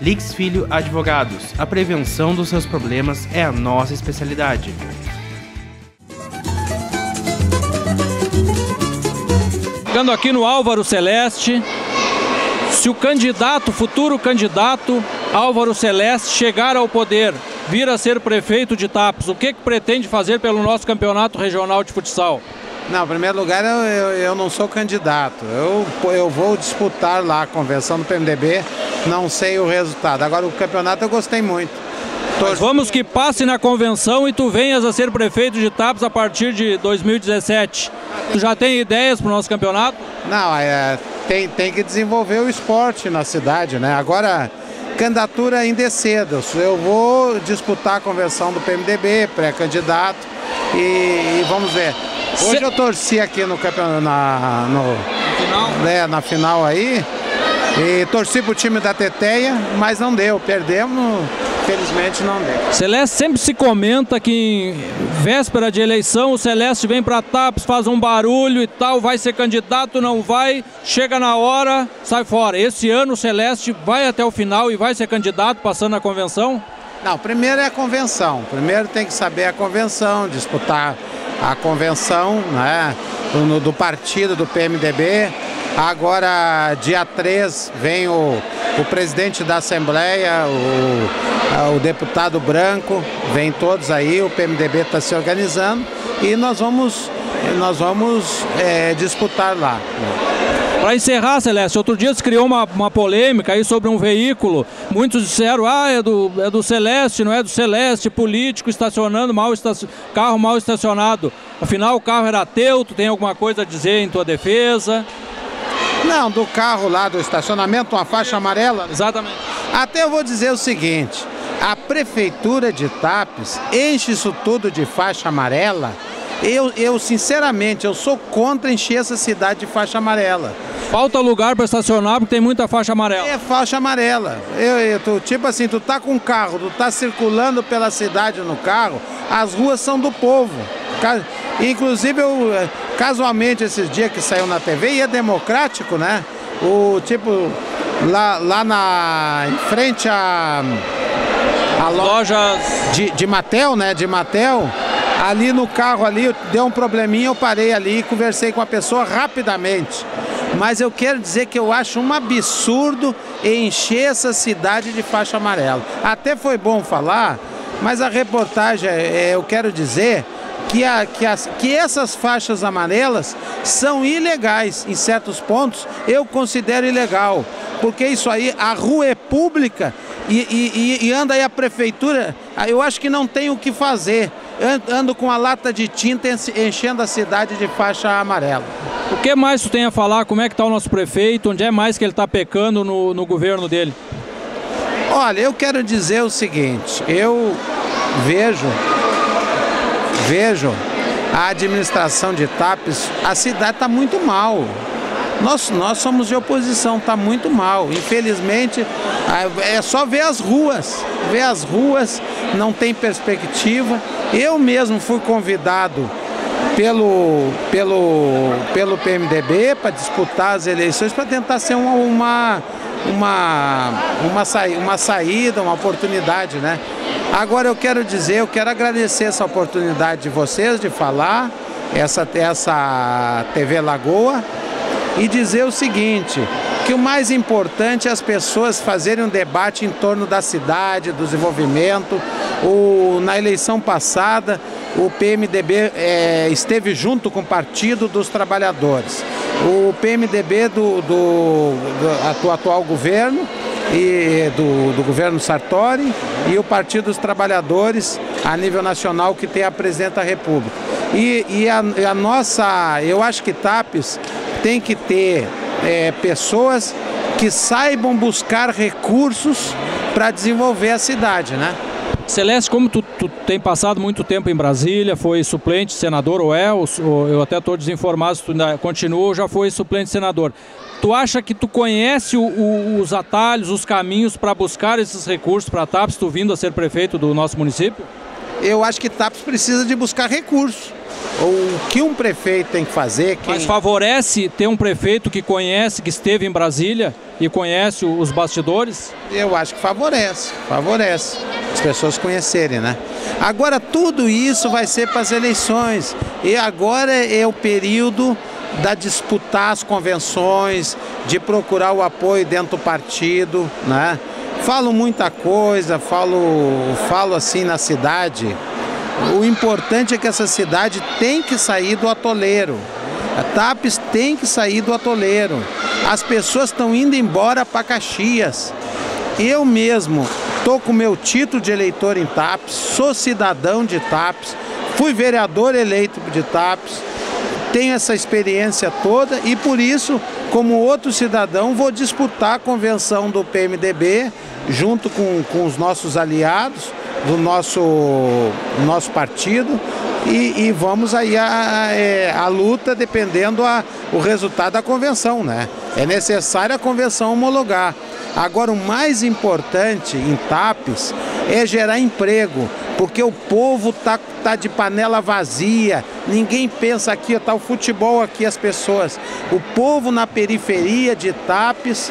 Lix Filho Advogados. A prevenção dos seus problemas é a nossa especialidade. Chegando aqui no Álvaro Celeste, se o futuro candidato Álvaro Celeste chegar ao poder, vir a ser prefeito de Tapes, o que pretende fazer pelo nosso campeonato regional de futsal? Não, em primeiro lugar, eu não sou candidato. Eu vou disputar lá a convenção do PMDB, não sei o resultado. Agora, o campeonato eu gostei muito. Mas vamos que passe na convenção e tu venhas a ser prefeito de Tapes a partir de 2017. Tu já tem ideias para o nosso campeonato? Não, tem que desenvolver o esporte na cidade, né? Agora, candidatura ainda é cedo. Eu vou disputar a convenção do PMDB, pré-candidato, e vamos ver. Hoje eu torci aqui no campeonato, na final aí, e torci pro time da Teteia, mas não deu, perdemos, felizmente não deu. Celeste, sempre se comenta que em véspera de eleição o Celeste vem para Tapes, faz um barulho e tal, vai ser candidato, não vai, chega na hora, sai fora. Esse ano o Celeste vai até o final e vai ser candidato passando na convenção? Não, primeiro é a convenção, primeiro tem que saber a convenção, disputar a convenção, né, do partido do PMDB. Agora, dia 3, vem o presidente da Assembleia, o deputado Branco, vem todos aí, o PMDB está se organizando e nós vamos disputar lá. Para encerrar, Celeste, outro dia se criou uma polêmica aí sobre um veículo. Muitos disseram, é do Celeste, não é do Celeste, político estacionando, carro mal estacionado. Afinal, o carro era teu, tu tem alguma coisa a dizer em tua defesa? Não, do carro lá do estacionamento, uma faixa amarela. Exatamente. Até eu vou dizer o seguinte, a prefeitura de Tapes enche isso tudo de faixa amarela. Eu sinceramente, eu sou contra encher essa cidade de faixa amarela. Falta lugar para estacionar porque tem muita faixa amarela. É faixa amarela. Tipo assim, tu tá com um carro, tu tá circulando pela cidade no carro, as ruas são do povo. Inclusive, casualmente, esses dias que saiu na TV, e é democrático, né? Lá em frente à loja de Mattel, né? De Mattel. Ali no carro, ali, deu um probleminha, eu parei ali e conversei com a pessoa rapidamente. Mas eu quero dizer que eu acho um absurdo encher essa cidade de faixa amarela. Até foi bom falar, mas a reportagem, eu quero dizer que essas faixas amarelas são ilegais. Em certos pontos, eu considero ilegal. Porque isso aí, a rua é pública e anda aí a prefeitura, eu acho que não tem o que fazer. Ando com a lata de tinta enchendo a cidade de faixa amarela. O que mais tu tem a falar? Como é que está o nosso prefeito? Onde é mais que ele está pecando no governo dele? Olha, eu quero dizer o seguinte, eu vejo a administração de Tapes, a cidade está muito mal. Nós somos de oposição, está muito mal. Infelizmente, é só ver as ruas. Não tem perspectiva. Eu mesmo fui convidado pelo PMDB para disputar as eleições, para tentar ser uma saída, uma oportunidade, né? Agora eu quero agradecer essa oportunidade de vocês de falar, essa TV Lagoa, e dizer o seguinte, que o mais importante é as pessoas fazerem um debate em torno da cidade, do desenvolvimento. Na eleição passada, o PMDB esteve junto com o Partido dos Trabalhadores. O PMDB do atual governo e do governo Sartori e o Partido dos Trabalhadores a nível nacional, que tem a presidente da República. Eu acho que Tapes tem que ter pessoas que saibam buscar recursos para desenvolver a cidade, né? Celeste, como tu tem passado muito tempo em Brasília, foi suplente senador, ou eu até estou desinformado se tu ainda continua ou já foi suplente senador. Tu acha que tu conhece os atalhos, os caminhos para buscar esses recursos para Tapes, tu vindo a ser prefeito do nosso município? Eu acho que Tapes precisa de buscar recursos. O que um prefeito tem que fazer... Mas favorece ter um prefeito que conhece, que esteve em Brasília e conhece os bastidores? Eu acho que favorece as pessoas conhecerem, né? Agora tudo isso vai ser para as eleições e agora é o período da disputar as convenções, de procurar o apoio dentro do partido, né? Falo muita coisa, falo assim na cidade. O importante é que essa cidade tem que sair do atoleiro. A TAPES tem que sair do atoleiro. As pessoas estão indo embora para Caxias. Eu mesmo estou com meu título de eleitor em TAPES, sou cidadão de TAPES, fui vereador eleito de TAPES, tenho essa experiência toda e por isso, como outro cidadão, vou disputar a convenção do PMDB junto com os nossos aliados do nosso partido e vamos aí a luta dependendo o resultado da convenção, né? É necessário a convenção homologar. Agora o mais importante em TAPES é gerar emprego, porque o povo tá de panela vazia, ninguém pensa aqui, está o futebol aqui, as pessoas. O povo na periferia de TAPES,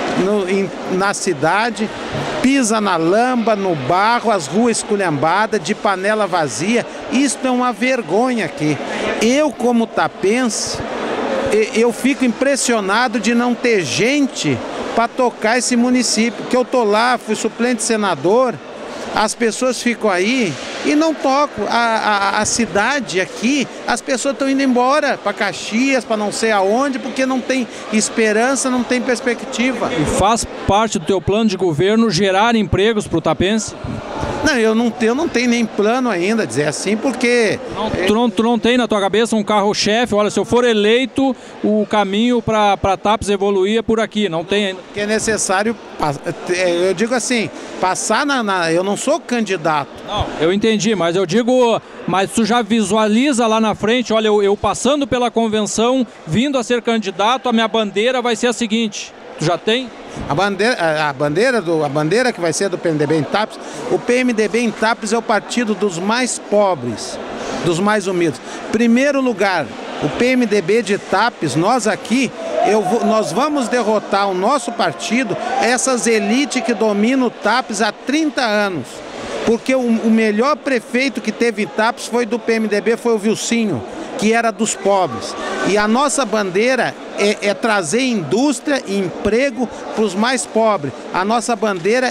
na cidade, pisa na lamba, no barro, as ruas esculhambadas, de panela vazia. Isso é uma vergonha aqui. Eu, como tapense, eu fico impressionado de não ter gente para tocar esse município. Porque eu tô lá, fui suplente senador, as pessoas ficam aí e não tocam. A cidade aqui, as pessoas estão indo embora para Caxias, para não sei aonde, porque não tem esperança, não tem perspectiva. E faz parte do teu plano de governo gerar empregos para o tapense? Não, eu não tenho nem plano ainda, dizer assim, porque... Tu não tem na tua cabeça um carro-chefe? Olha, se eu for eleito, o caminho para TAPES evoluir é por aqui, não tem ainda? Que é necessário, eu digo assim, passar eu não sou candidato. Não, eu entendi, mas eu digo, mas tu já visualiza lá na frente, olha, eu passando pela convenção, vindo a ser candidato, a minha bandeira vai ser a seguinte, tu já tem? A bandeira que vai ser do PMDB em TAPES, o PMDB em TAPES é o partido dos mais pobres, dos mais humildes. Primeiro lugar, o PMDB de TAPES, nós aqui, nós vamos derrotar o nosso partido, essas elites que dominam o TAPES há 30 anos. Porque o melhor prefeito que teve em TAPES foi do PMDB, foi o Vilcinho, que era dos pobres. E a nossa bandeira é trazer indústria e emprego para os mais pobres. A nossa bandeira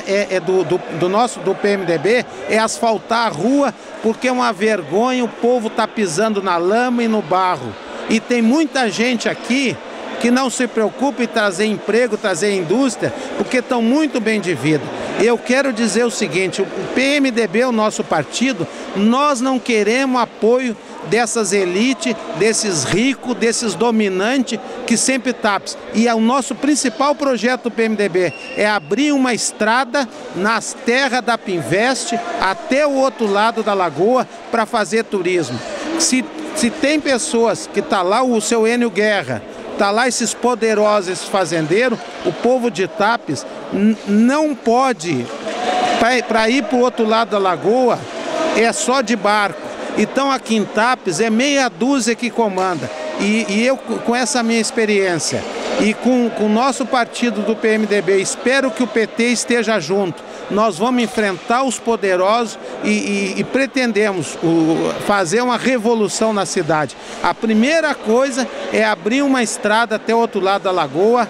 do PMDB é asfaltar a rua, porque é uma vergonha, o povo está pisando na lama e no barro. E tem muita gente aqui que não se preocupa em trazer emprego, trazer indústria, porque estão muito bem de vida. Eu quero dizer o seguinte, o PMDB, o nosso partido, nós não queremos apoio dessas elites, desses ricos, desses dominantes que sempre TAPES. E o nosso principal projeto do PMDB é abrir uma estrada nas terras da Pinvest até o outro lado da lagoa para fazer turismo. Se tem pessoas que tá lá, o seu Enio Guerra, tá lá esses poderosos, esses fazendeiros, o povo de TAPES não pode, para ir para o outro lado da lagoa, é só de barco. Então aqui em TAPES é meia dúzia que comanda. E eu, com essa minha experiência e com o nosso partido do PMDB, espero que o PT esteja junto. Nós vamos enfrentar os poderosos e pretendemos fazer uma revolução na cidade. A primeira coisa é abrir uma estrada até o outro lado da lagoa,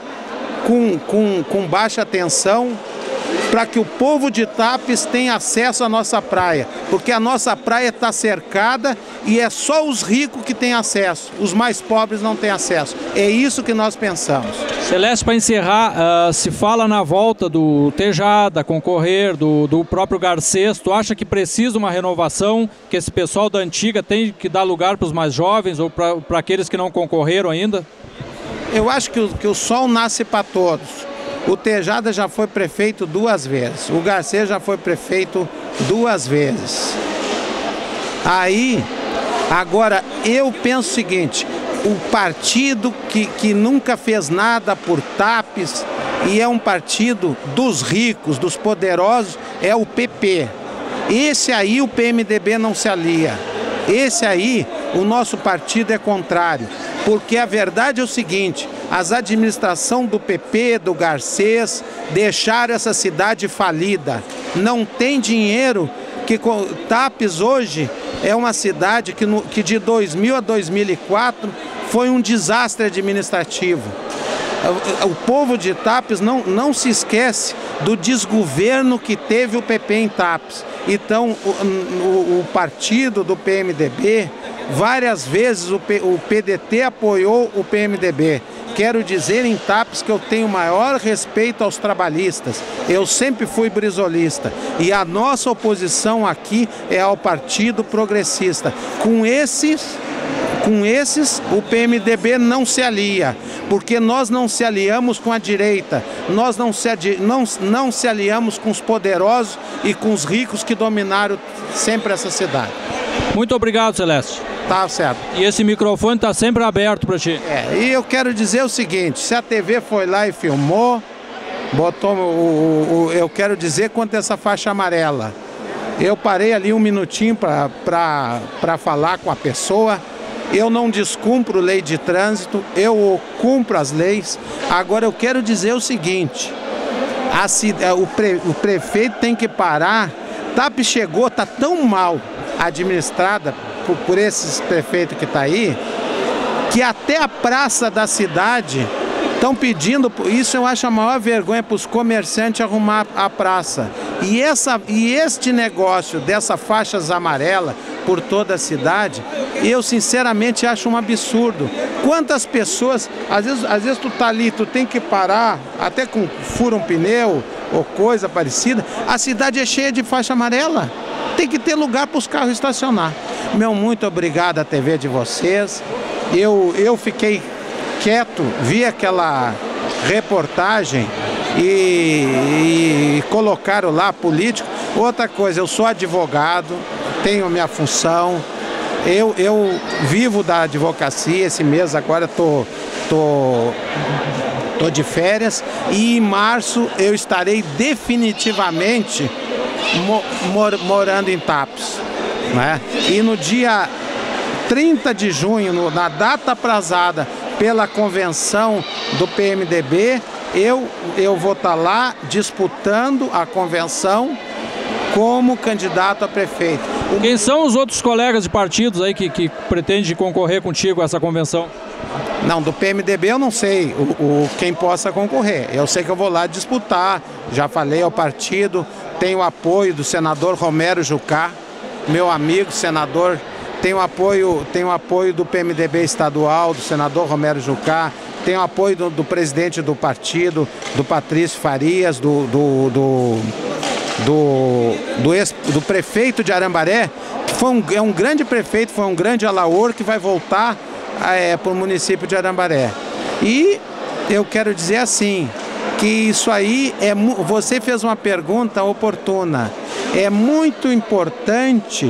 com baixa tensão, para que o povo de TAPES tenha acesso à nossa praia, porque a nossa praia está cercada e é só os ricos que têm acesso, os mais pobres não têm acesso. É isso que nós pensamos. Celeste, para encerrar, se fala na volta do Tejada, concorrer, do próprio Garcês. Tu acha que precisa uma renovação, que esse pessoal da antiga tem que dar lugar para os mais jovens ou para aqueles que não concorreram ainda? Eu acho que o sol nasce para todos. O Tejada já foi prefeito 2 vezes, o Garcês já foi prefeito 2 vezes. Agora, eu penso o seguinte, o partido que nunca fez nada por TAPES e é um partido dos ricos, dos poderosos, é o PP. Esse aí o PMDB não se alia. Esse aí o nosso partido é contrário, porque a verdade é o seguinte: as administrações do PP, do Garcês, deixaram essa cidade falida. Não tem dinheiro, que Tapes hoje é uma cidade que de 2000 a 2004 foi um desastre administrativo. O povo de Tapes não se esquece do desgoverno que teve o PP em Tapes. Então, o partido do PMDB, várias vezes o PDT apoiou o PMDB. Quero dizer em Tapes que eu tenho maior respeito aos trabalhistas. Eu sempre fui brisolista. E a nossa oposição aqui é ao Partido Progressista. Com esses, o PMDB não se alia, porque nós não se aliamos com a direita, nós não se aliamos com os poderosos e com os ricos que dominaram sempre essa cidade. Muito obrigado, Celeste. Tá certo. E esse microfone está sempre aberto para ti. E eu quero dizer o seguinte: se a TV foi lá e filmou, eu quero dizer quanto a essa faixa amarela. Eu parei ali um minutinho para falar com a pessoa. Eu não descumpro lei de trânsito, eu cumpro as leis. Agora eu quero dizer o seguinte: o prefeito tem que parar. Tapes chegou, está tão mal administrada por esses prefeitos que está aí, que até a praça da cidade estão pedindo. Isso eu acho a maior vergonha para os comerciantes arrumar a praça. E este negócio dessas faixas amarelas por toda a cidade, eu sinceramente acho um absurdo. Quantas pessoas, às vezes tu tá ali, tu tem que parar, até com fura um pneu ou coisa parecida, a cidade é cheia de faixa amarela. Tem que ter lugar para os carros estacionar. Muito obrigado à TV de vocês. Eu fiquei quieto, vi aquela reportagem e colocaram lá político. Outra coisa, eu sou advogado, tenho minha função, eu vivo da advocacia. Esse mês agora tô de férias, e em março eu estarei definitivamente morando em Tapes, né? E no dia 30 de junho, na data aprazada pela convenção do PMDB, eu vou estar lá disputando a convenção como candidato a prefeito. Quem são os outros colegas de partidos aí que pretendem concorrer contigo a essa convenção? Não, do PMDB eu não sei quem possa concorrer. Eu sei que eu vou lá disputar, já falei ao partido, tenho o apoio do senador Romero Jucá, meu amigo senador, tenho apoio do PMDB estadual, do senador Romero Jucá, tenho apoio do presidente do partido, do Patrício Farias, do prefeito de Arambaré, que é um grande prefeito, foi um grande alaor que vai voltar para o município de Arambaré. E eu quero dizer assim, que isso aí você fez uma pergunta oportuna. É muito importante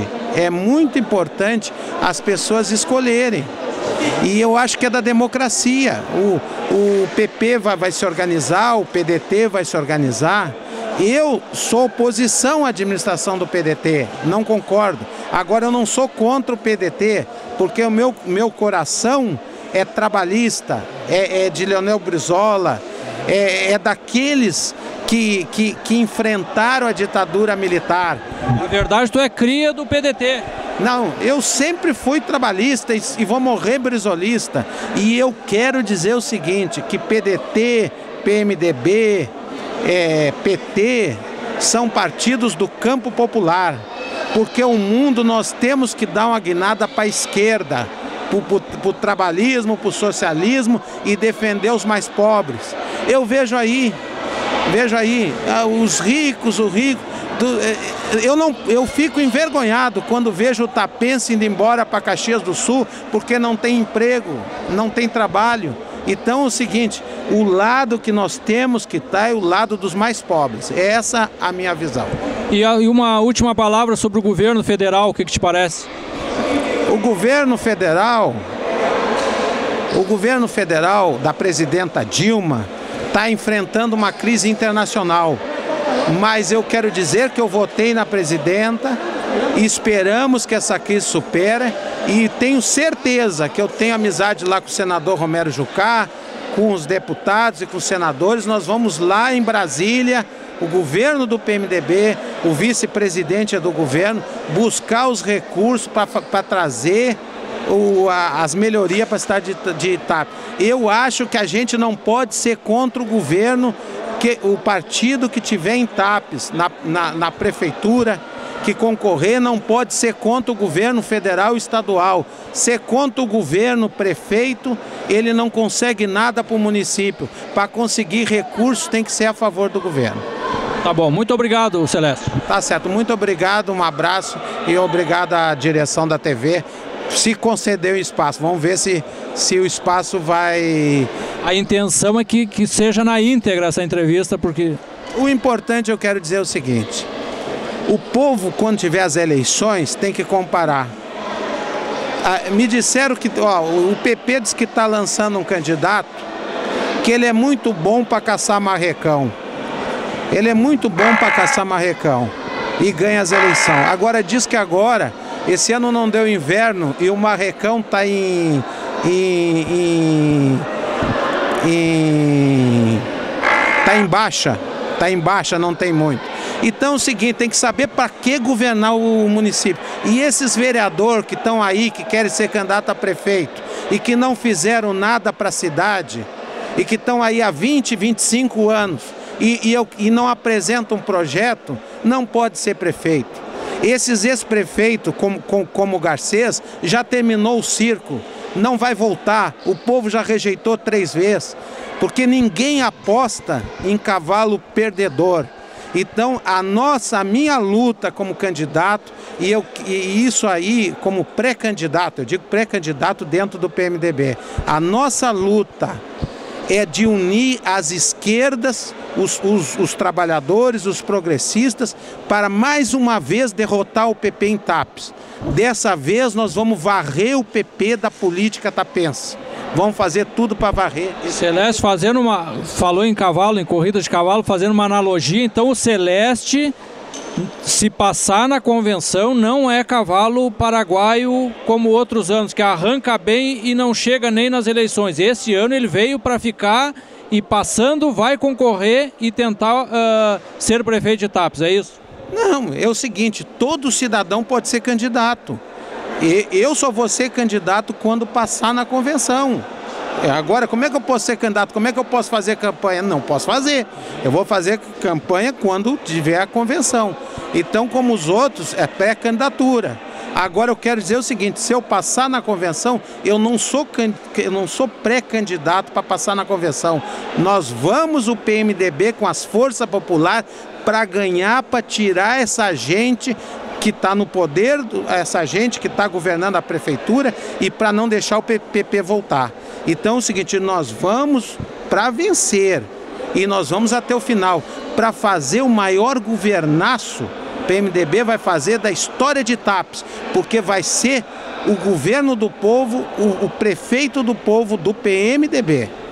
as pessoas escolherem. E eu acho que é da democracia. O PP vai se organizar, o PDT vai se organizar. Eu sou oposição à administração do PDT, não concordo. Agora, eu não sou contra o PDT, porque o meu coração é trabalhista, é de Leonel Brizola, é daqueles que enfrentaram a ditadura militar. Na verdade, tu é cria do PDT. Não, eu sempre fui trabalhista e vou morrer brizolista. E eu quero dizer o seguinte, que PDT, PMDB, PT são partidos do campo popular, porque o mundo nós temos que dar uma guinada para a esquerda, para o trabalhismo, para o socialismo, e defender os mais pobres. Eu vejo aí os ricos, eu fico envergonhado quando vejo o tapense indo embora para Caxias do Sul porque não tem emprego, não tem trabalho. Então é o seguinte, o lado que nós temos que estar é o lado dos mais pobres. É essa a minha visão. E uma última palavra sobre o governo federal, o que te parece? O governo federal da presidenta Dilma está enfrentando uma crise internacional. Mas eu quero dizer que eu votei na presidenta, esperamos que essa crise supere E tenho certeza que eu tenho amizade lá com o senador Romero Jucá, com os deputados e com os senadores. Nós vamos lá em Brasília, o governo do PMDB, o vice-presidente do governo, buscar os recursos para trazer as melhorias para a cidade de Itápolis. Eu acho que a gente não pode ser contra o governo, que o partido que tiver em Itápolis, na prefeitura, que concorrer, não pode ser contra o governo federal e estadual. Ser contra o governo, prefeito, ele não consegue nada para o município. Para conseguir recursos tem que ser a favor do governo. Tá bom, muito obrigado, Celeste. Tá certo, muito obrigado, um abraço e obrigado à direção da TV. Se conceder o espaço, vamos ver se o espaço vai... A intenção é que seja na íntegra essa entrevista, porque... O importante, eu quero dizer o seguinte: o povo, quando tiver as eleições, tem que comparar. Me disseram que o PP diz que está lançando um candidato que ele é muito bom para caçar marrecão. Ele é muito bom para caçar marrecão e ganha as eleições. Agora diz que agora, esse ano não deu inverno e o marrecão está em baixa. Está em baixa, não tem muito. Então é o seguinte, tem que saber para que governar o município. E esses vereadores que estão aí, que querem ser candidato a prefeito e que não fizeram nada para a cidade e que estão aí há 20, 25 anos e não apresentam um projeto, não pode ser prefeito. Esses ex-prefeitos, como o Garcês, já terminou o circo, não vai voltar, o povo já rejeitou 3 vezes, porque ninguém aposta em cavalo perdedor. Então, a minha luta como candidato, e isso aí como pré-candidato, eu digo pré-candidato dentro do PMDB, a nossa luta é de unir as esquerdas, os trabalhadores, os progressistas, para mais uma vez derrotar o PP em Itápolis. Dessa vez nós vamos varrer o PP da política tapense. Vamos fazer tudo para varrer. Celeste, falou em cavalo, em corrida de cavalo, fazendo uma analogia, então o Celeste, se passar na convenção, não é cavalo paraguaio como outros anos, que arranca bem e não chega nem nas eleições. Esse ano ele veio para ficar e passando vai concorrer e tentar ser prefeito de Itápolis, é isso? Não, é o seguinte, todo cidadão pode ser candidato. Eu só vou ser candidato quando passar na convenção. Agora, como é que eu posso ser candidato? Como é que eu posso fazer campanha? Não posso fazer. Eu vou fazer campanha quando tiver a convenção. Então, como os outros, é pré-candidatura. Agora, eu quero dizer o seguinte, se eu passar na convenção, eu não sou pré-candidato para passar na convenção. Nós vamos, o PMDB, com as forças populares, para ganhar, para tirar essa gente que está no poder, essa gente que está governando a prefeitura e para não deixar o PP voltar. Então é o seguinte, nós vamos para vencer e nós vamos até o final para fazer o maior governaço. O PMDB vai fazer da história de Itápolis, porque vai ser o governo do povo, o prefeito do povo do PMDB.